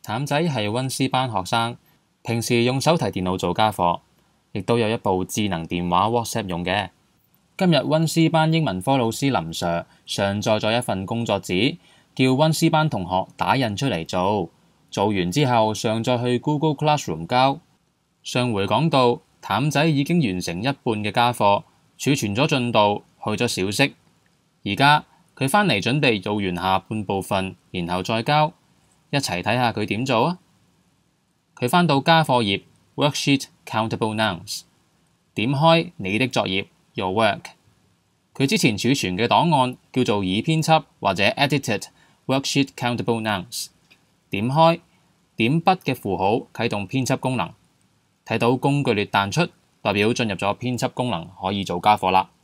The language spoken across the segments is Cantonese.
譚仔係溫斯班學生，平時用手提電腦做家課，亦都有一部智能電話 WhatsApp 用嘅。今日溫斯班英文科老師林 Sir 上載咗一份工作紙，叫溫斯班同學打印出嚟做，做完之後上載去 Google Classroom 交。上回講到譚仔已經完成一半嘅家課，儲存咗進度，去咗小息。而家佢返嚟準備做完下半部分，然後再交。一齊睇下佢點做啊！佢返到家課頁 Worksheet Countable Nouns， 點開你的作業 Your Work。佢之前儲存嘅檔案叫做已編輯或者 Edited Worksheet Countable Nouns。點開點筆嘅符號啟動編輯功能，睇到工具列彈出，代表進入咗編輯功能，可以做家課啦。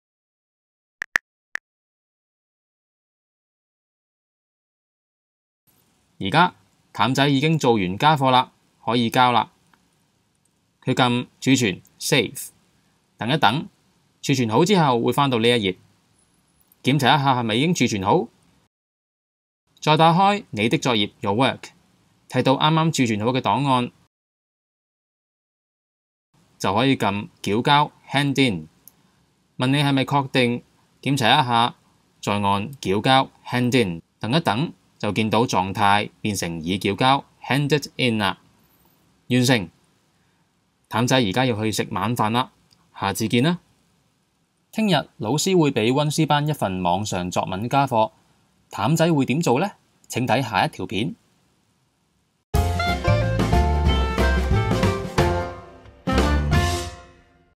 而家譚仔已經做完家課啦，可以交啦。佢撳儲存 Save， 等一等，儲存好之後會返到呢一頁，檢查一下係咪已經儲存好。再打開你的作業 Your Work， 睇到啱啱儲存好嘅檔案，就可以撳繳交 Hand In， 問你係咪確定，檢查一下，再按繳交 Hand In， 等一等。就見到狀態變成已繳交 handed in 啦，完成。譚仔而家要去食晚飯啦，下次見啦。聽日老師會俾溫斯班一份網上作文家課，譚仔會點做呢？請睇下一條片。